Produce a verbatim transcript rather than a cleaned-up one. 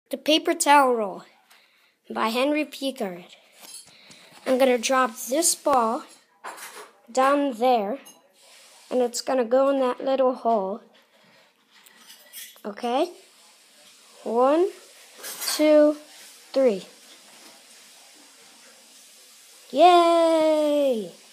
The Paper Towel Roll by Henry Pickard. I'm going to drop this ball down there, and it's going to go in that little hole. Okay? One, two, three. Yay!